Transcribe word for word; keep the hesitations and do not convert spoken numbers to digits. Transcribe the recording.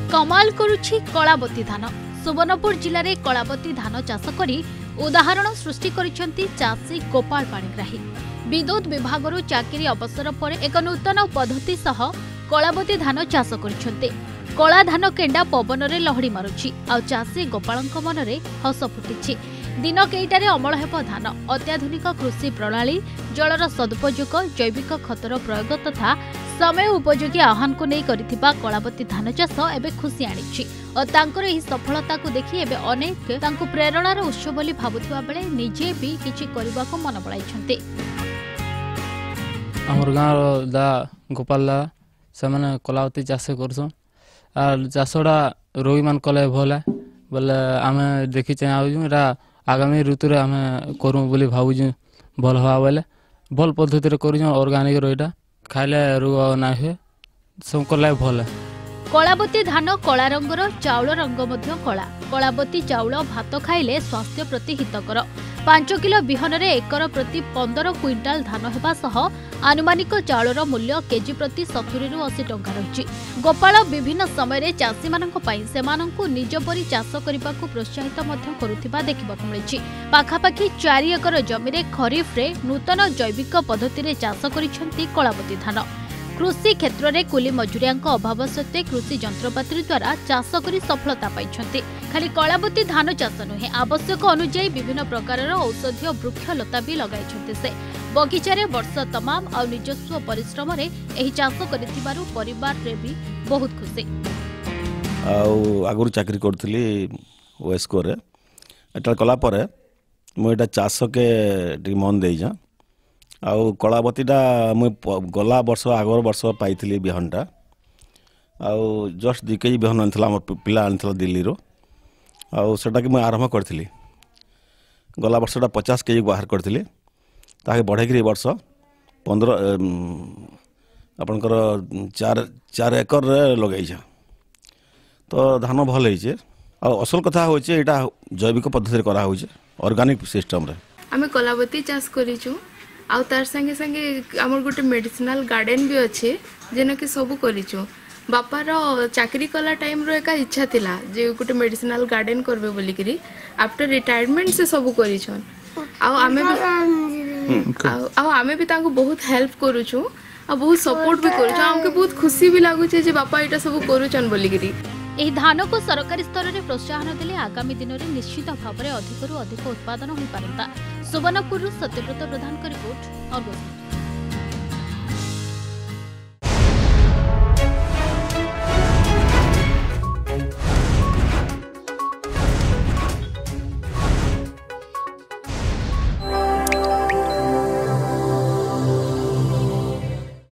कमाल करुछि कलाबती धान। सुवर्णपुर जिले में कलाबती धान चाष करी उदाहरण सृष्टि करिसेंती चाषी गोपाल पाणिग्राही। विद्युत विभाग चाकरी अवसर पर एक नूतन पद्धति सह कलाबती धान चाष करिसेंती। कला धान केंडा पवन रे लहड़ी मारुछि आ चाषी गोपालଙ୍କ मनरे हस फुटिछि। दिन केइटारे अमल हेब धान। अत्याधुनिक कृषि प्रणाली, जलर सदुपयोग, जैविक खतर प्रयोग तथा समय उपयोगी आह्वान को नहीं करिथिबा कलाबती धान चाष एबे खुशी आनिछि और तांकर एही सफलता को देखि एबे अनेक तांको प्रेरणार उत्स बोली भाबुथिबा बेले निजे भी किछि करिबाको मन बळाइछन्ते। हमर गाँव दा गोपाल दा से माने कलाबती चाष करछन आ चाषडा रोगी मान कले भले बोले आमे देखि चाहू एटा आगामी ऋतु रे आमे करू बोली भाबुछु भल हवा बोले भल पद्धति रे करू ऑर्गेनिक रोइटा खाइले रोग ना हुए सब कला भल। कलाबती धान कला रंगर, चाउल रंग मध्य कला। कलाबती चाउल भात खाइले स्वास्थ्य प्रति हितकर। पांच किलो बिहन रे एकर प्रति पंदर क्विंटाल धान हेबा सह आनुमानिक चाउलर मूल्य केजी प्रति सत्तरी रु अस्सी टंका रहिछि। गोपाल विभिन्न समय रे चाषी मानक पई सेमानंकु निज परि चाष करिबाकु प्रोत्साहित मध्य करुथिबा देखिबाकु मिलिछि। पाखापाखि चारि एकर जमी रे खरीफ रे नूतन जैविक पद्धति रे चाष करिसेंती कलाबती धान। कृषि क्षेत्र में कुली मजुरिया अभाव सत्वे कृषि जंत्रपाति द्वारा चाष कर सफलता पाई। खाली कलाबती धान चाष नुहे, आवश्यक अनुଯାयी विभिन्न प्रकार औषधीय वृक्षलता भी लगाई से बगीचारे वर्ष तमाम आ निजस्व परिश्रम रे एही चाष करिथिबारु परिवार रे भी बहुत खुशी। आगुरी चाकरी करथली वेस्को रे एटा कला परे मु एटा चाष के मन देइजा आउ कलाबतीटा मुझे गला वर्ष आगर वर्ष पाई बिहनटा आउ जस्ट दुई केजी बिहन आनी आम पिला आनी दिल्ली रो आउ सेटा कि मुझे आरंभ करी गला वर्षटा पचास केजी बाहर करी ताके बढ़े वर्ष पंद्रह आपणकर चार चार एकर लगे तो धान भल होइछे। असल कथा होइछे एटा जैविक पद्धति करा होइछे ऑर्गेनिक सिस्टम रे आमे कलाबती चाष करिछु आउ तार संगे संगे आमर गोटे मेडिसिनल गार्डन भी अच्छे जेन कि सब करिछु। बापार चाकरी कला टाइम रो एक इच्छा थिला जे गोटे मेडिसिनल गार्डन करबे बोली करी आफ्टर रिटायरमेंट से सब करिछन आउ आमे भी आउ आमे भी तांको बहुत हेल्प करूछु आ बहुत सपोर्ट भी करूछु। हमके बहुत खुशी भी लागु छे जे बापा एटा सब करूछन बोली करी। एही धान को सरकारी स्तर में प्रोत्साहन देले आगामी दिन में निश्चित भाव में अधिक अधिक उत्पादन हो पारंता। सुवर्णपुर सत्यव्रत प्रधान का रिपोर्ट।